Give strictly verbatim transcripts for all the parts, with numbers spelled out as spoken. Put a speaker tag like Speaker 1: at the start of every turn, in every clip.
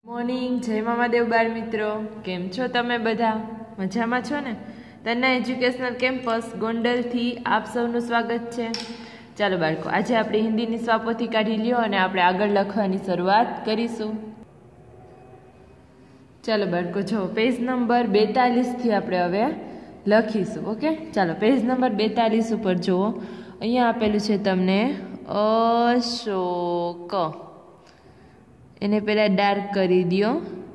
Speaker 1: Morning, જય મામાદેવ બાળ મિત્રો, કેમ છો તમે બધા? મજામાં છો ને? તન્ના એજ્યુકેશનલ કેમ્પસ ગોંડલથી આપ સૌનું સ્વાગત છે. ચાલો બાળકો, આજે આપણે હિન્દીની સ્વાપોથી કાઢી લ્યો અને આપણે આગળ લખવાની શરૂઆત કરીશું. ચાલો બાળકો, જો પેજ નંબર બેતાલીસથી આપણે હવે લખીશું. ઓકે, ચાલો પેજ નંબર બેતાલીસ ઉપર જુઓ. અહીંયા આપેલું છે તમને અશોક. એને પહેલાં ડાર્ક કરી દો.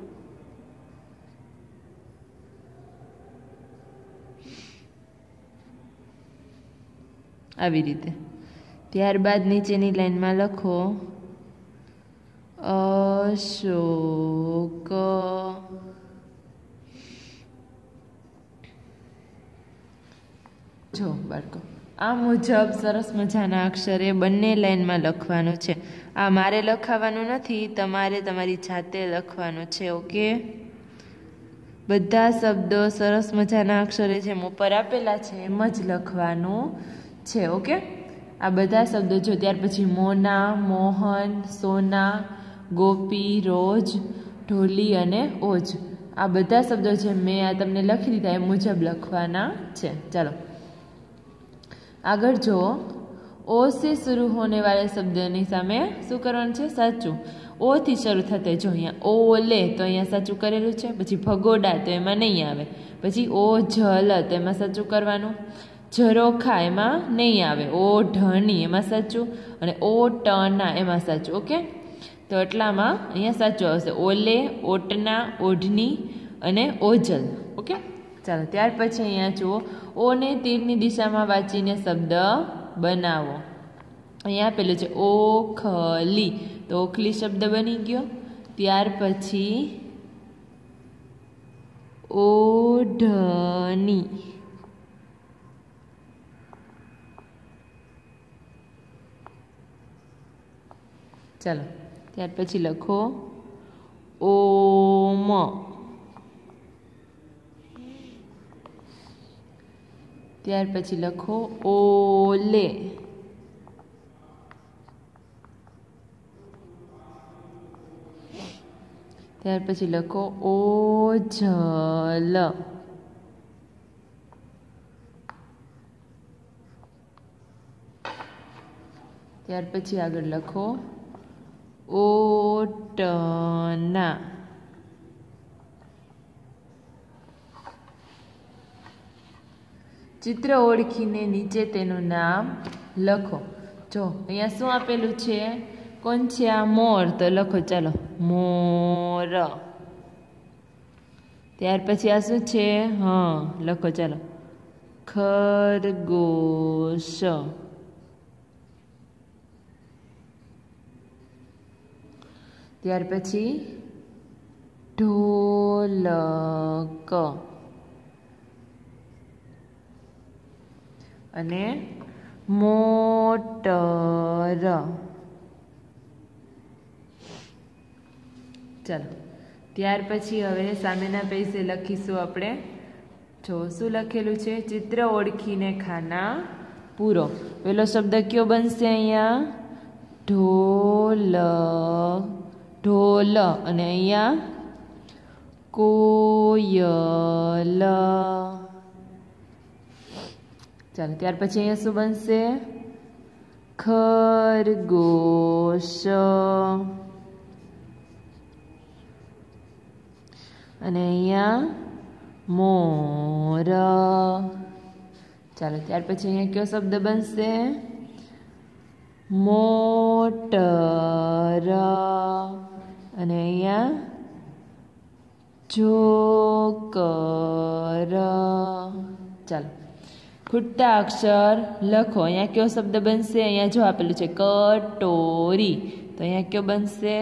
Speaker 1: આવી રીતે. ત્યારબાદ નીચેની લાઈનમાં લખો અશોક. જો બાળકો, આ મુજબ સરસ મજાના અક્ષરે બંને લાઈનમાં લખવાનું છે. આ મારે લખાવાનું નથી, તમારે તમારી જાતે લખવાનું છે. ઓકે, બધા શબ્દો સરસ મજાના અક્ષરે જેમ ઉપર આપેલા છે એમ જ લખવાનું છે. ઓકે, આ બધા શબ્દો જો. ત્યાર પછી મોના, મોહન, સોના, ગોપી, રોજ, ઢોલી અને ઓજ, આ બધા શબ્દો જે મેં આ તમને લખી દીધા એ મુજબ લખવાના છે. ચાલો આગળ જુઓ. ઓ से शुरू होने वाले શબ્દની સામે શું કરવાનું છે? સાચું. ઓ થી શરૂ થતા જો અહીંયા ઓલે તો અહીંયા સાચું કરેલું છે. પછી ભગોડા તો એમાં નહીં આવે. પછી ઓ જલ તો એમાં સાચું કરવાનું. ઝરોખા એમાં નહીં આવે. ઓ ઢની એમાં સાચું. અને ઓ ટના એમાં સાચું. ઓકે, તો એટલામાં અહીંયા સાચું આવશે. ઓલે, ઓટના, ઓઢની અને ઓજલ. ઓકે, ચાલો ત્યાર પછી અહીંયા જુઓ. ઓને તીરની દિશામાં વાંચીને શબ્દ બનાવો. અહીંયા આપેલું છે ઓખલી, તો ઓખલી શબ્દ બની ગયો. ત્યાર પછી ઓઢની. ચાલો ત્યાર પછી લખો ઓમ. ત્યાર પછી લખો ઓલે. ત્યાર પછી લખો ઓજલ. ત્યાર પછી આગળ લખો ઓટના. ચિત્ર ઓળખીને નીચે તેનું નામ લખો. જો અહીંયા શું આપેલું છે? કોણ છે આ? મોર. તો લખો ચાલો મોર. ત્યાર પછી આ શું છે? હા, લખો ચાલો ખરગોશ. ત્યાર પછી ઢોલક અને મોટર. ચાલો ત્યાર પછી હવે સામેના પેજે લખીશું આપણે. જો શું લખેલું છે? ચિત્ર ઓળખીને ખાના પૂરો. પેલો શબ્દ કયો બનશે અહીંયા? ઢોલ. ઢોલ. અને અહીંયા કોયલ. ચાલો ત્યાર પછી અહીંયા શું બનશે? ખરગોશ. અને અહીંયા મોર. ચાલો ત્યાર પછી અહીંયા કયો શબ્દ બનશે? મોટર. અને અહીંયા જોકર. ચાલો ખૂટતા અક્ષર લખો. અહીંયા કયો શબ્દ બનશે? અહીંયા જો આપેલું છે કટોરી, તો અહીંયા કયો બનશે?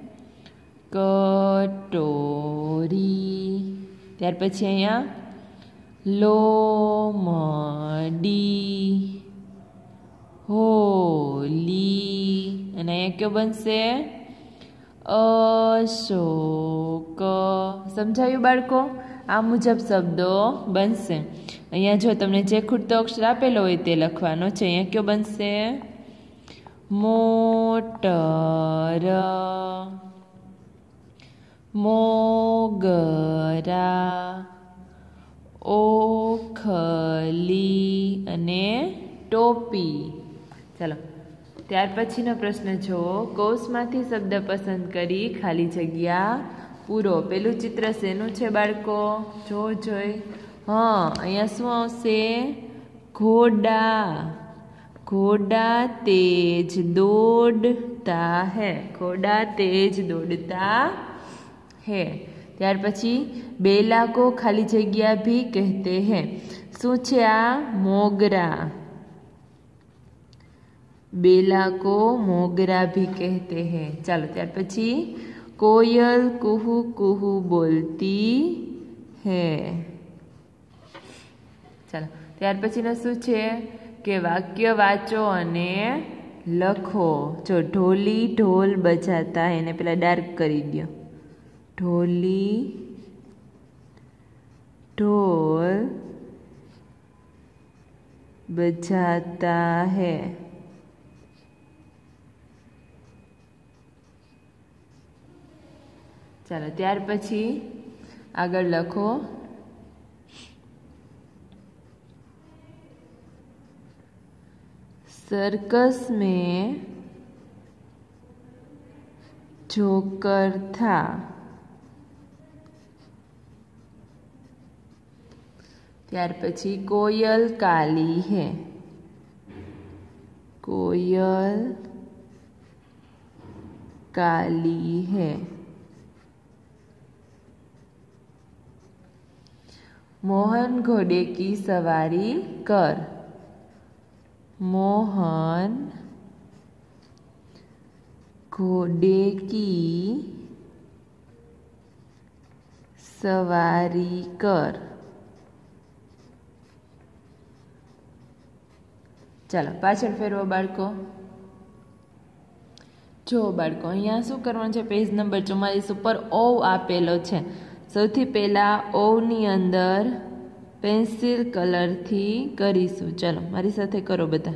Speaker 1: કટોરી. ત્યાર પછી અહીંયા લોમડી, હોલી. અને અહીંયા કયો બનશે? અશોક. સમજાયું બાળકો? આ મુજબ શબ્દો બનશે. અહીંયા જો તમને જે ખૂટતો અક્ષર આપેલો હોય તે લખવાનો છે. અહીંયા કયો બનશે? મોટર. મોગરા, ઓખલી અને ટોપી. ચાલો ત્યાર પછીનો પ્રશ્ન જુઓ. કૌંસમાંથી શબ્દ પસંદ કરી ખાલી જગ્યા પૂરો. પેલું ચિત્ર શેનું છે બાળકો? જો જોઈ. હા, અહીંયા શું આવશે? ઘોડા. ઘોડા તેજ દોડતા હૈ. ઘોડા તેજ દોડતા હૈ. ત્યાર પછી બેલા કો ખાલી જગ્યા ભી કહેતે હૈ. શું છે આ? મોગરા. बेला को मोगरा भी कहते हैं. चलो त्यार पछी कोयल कुहू कुहू बोलती है. चलो त्यार पछीनो शुं छे के वाक्य वाचो अने लखो. जो ढोली ढोल बजाता है ने पेला डार्क करी दो. ढोली ढोल बजाता है. चलो त्यार पछी आगळ लखो. सर्कस में जोकर था. त्यार पछी कोयल काली है. कोयल काली है. मोहन घोड़े की सवारी कर. मोहन घोड़े की सवारी कर. चलो पाछळ फेरવો બાળકો. જો બાળકો અહીંયા શું કરવાનું છે? પેજ નંબર ચુમ્માલીસ ઉપર ઓ આપેલો છે. સૌથી પહેલાં ઓની અંદર પેન્સિલ કલરથી કરીશું. ચલો મારી સાથે કરો બધા.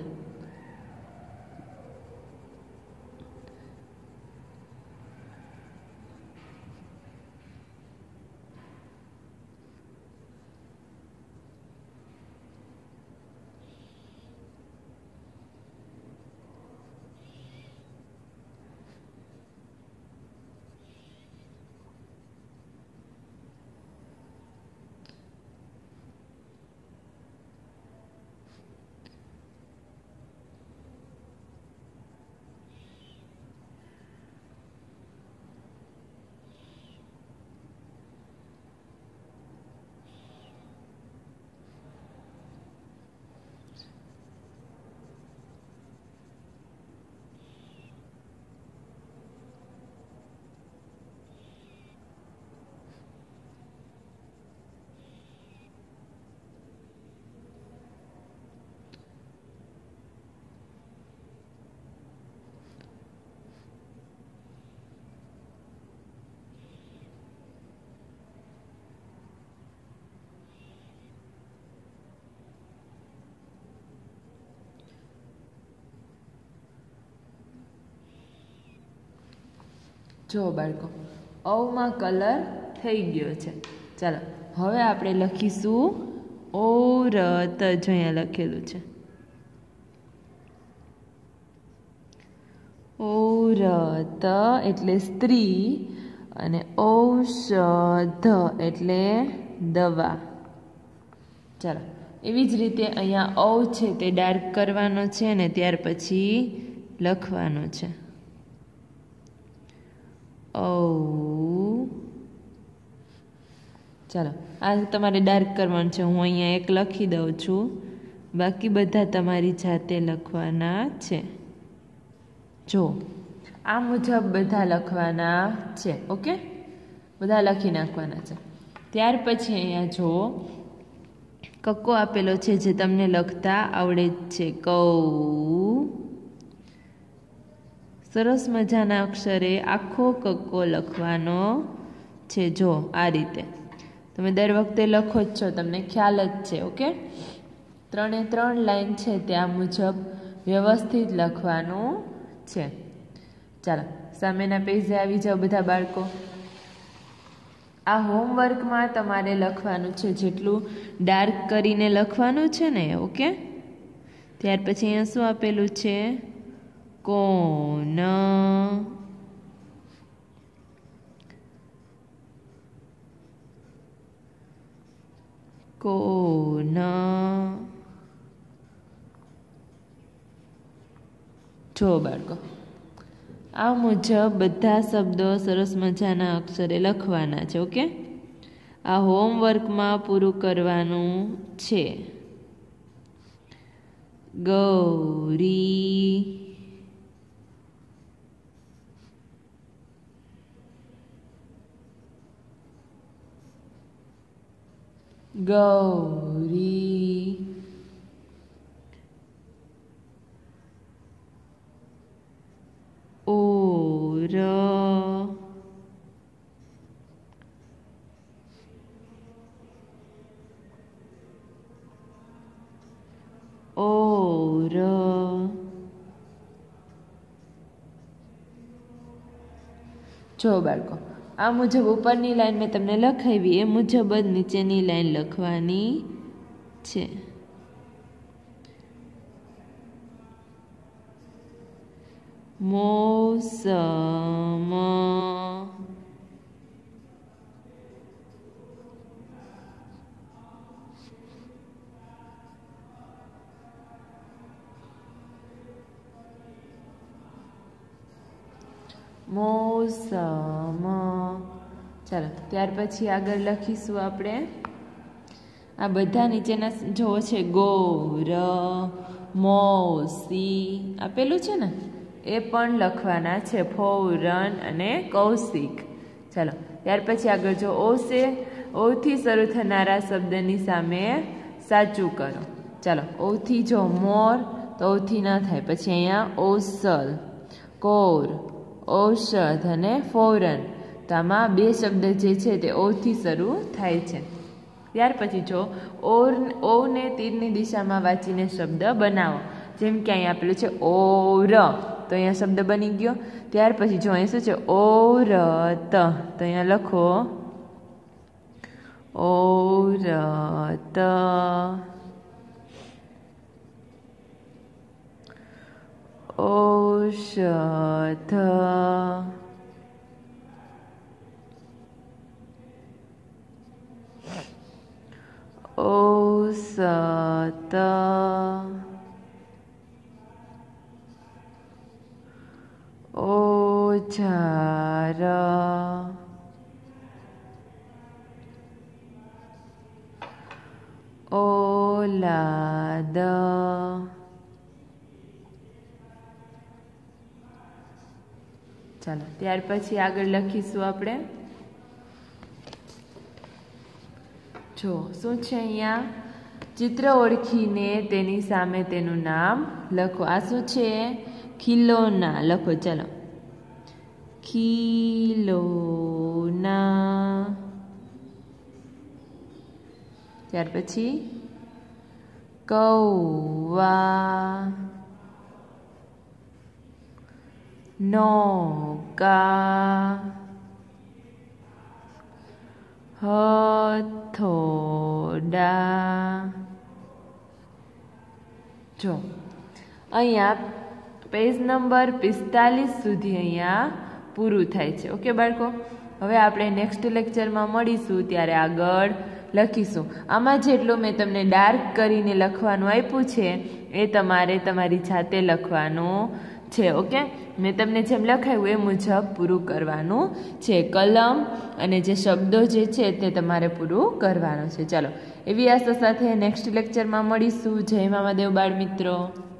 Speaker 1: જો બાળકો ઔમાં કલર થઈ ગયો છે. ચાલો હવે આપણે લખીશું ઔરત. જો અહીંયા લખેલું છે ઔરત એટલે સ્ત્રી અને ઔષધ એટલે દવા. ચાલો એવી જ રીતે અહીંયા ઔ છે તે ડાર્ક કરવાનો છે ને ત્યાર પછી લખવાનો છે. ઓ ચાલો આ તમારે ડાર્ક કરવાનું છે. હું અહીંયા એક લખી દઉં છું, બાકી બધા તમારી જાતે લખવાના છે. જો આ મુજબ બધા લખવાના છે. ઓકે, બધા લખી નાખવાના છે. ત્યાર પછી અહીંયા જો કક્કો આપેલો છે જે તમને લખતા આવડે જ છે. કૌ સરસ મજાના અક્ષરે આખો કક્કો લખવાનો છે. જો આ રીતે તમે દર વખતે લખો જ છો, તમને ખ્યાલ જ છે. ઓકે, ત્રણે ત્રણ લાઈન છે ત્યાં મુજબ વ્યવસ્થિત લખવાનું. છે ચાલો સામેના પેજે આવી જાઓ બધા બાળકો. આ હોમવર્કમાં તમારે લખવાનું છે, જેટલું ડાર્ક કરીને લખવાનું છે ને, ઓકે. ત્યાર પછી અહીંયા શું આપેલું છે? કોણ કોણ જો બાળકો, આ મુજબ બધા શબ્દો સરસ મજાના અક્ષરે લખવાના છે, ઓકે. આ હોમવર્કમાં પૂરું કરવાનું છે. ગૌરી ગૌરી ઓર ઓર જો બાળકો, આ મુજબ ઉપરની લાઈન મેં તમને લખાવી એ મુજબ જ નીચેની લાઈન લખવાની છે. મોસમ મોસમ. ચાલો, ત્યાર પછી આગળ લખીશું આપણે. આ બધા નીચેના જોવો છે, ગોર, મોસી આપેલું છે ને, એ પણ લખવાના છે, ફૌરન અને કૌશિક. ચાલો, ત્યાર પછી આગળ જો ઓ છે, ઓથી શરૂ થનારા શબ્દની સામે સાચું કરો. ચાલો, ઓથી જો મોર તો ઓથી ના થાય, પછી અહીંયા ઓસલ, કોર, ઔષધ અને ફૌરન, તો આમાં બે શબ્દ જે છે તે ઓથી શરૂ થાય છે. ત્યાર પછી જો ઓર ઓને તીરની દિશામાં વાંચીને શબ્દ બનાવો. જેમ કે અહીંયા આપેલું છે ઓર, તો અહીંયા શબ્દ બની ગયો. ત્યાર પછી જો અહીં શું છે? ઓરત, તો અહીંયા લખો ઓરત. ઔષધ, ઔષધ, ઓજાર, ઓલાદ, ચાલો ત્યાર પછી આગળ લખીશું આપણે. જો શું છે અહીંયા? ચિત્ર ઓળખીને તેની સામે તેનું નામ લખો. આ શું છે? ખિલોના લખો. ચાલો, ખિલોના. ત્યાર પછી કૌવા, નૌકા, હથોડા. જો અહીંયા પેજ નંબર પિસ્તાલીસ સુધી અહીંયા પૂરું થાય છે. ઓકે બાળકો, હવે આપણે નેક્સ્ટ લેક્ચરમાં મળીશું ત્યારે આગળ લખીશું. આમાં જેટલું મેં તમને ડાર્ક કરીને લખવાનું આપ્યું છે એ તમારે તમારી જાતે લખવાનું છે. ઓકે, મેં તમને જેમ લખાયું એ મુજબ પૂરું કરવાનું છે. કલમ અને જે શબ્દો જે છે તે તમારે પૂરું કરવાનું છે. ચાલો, એવી આશા સાથે નેક્સ્ટ લેક્ચરમાં મળીશું. જય મામાદેવ બાળ મિત્રો.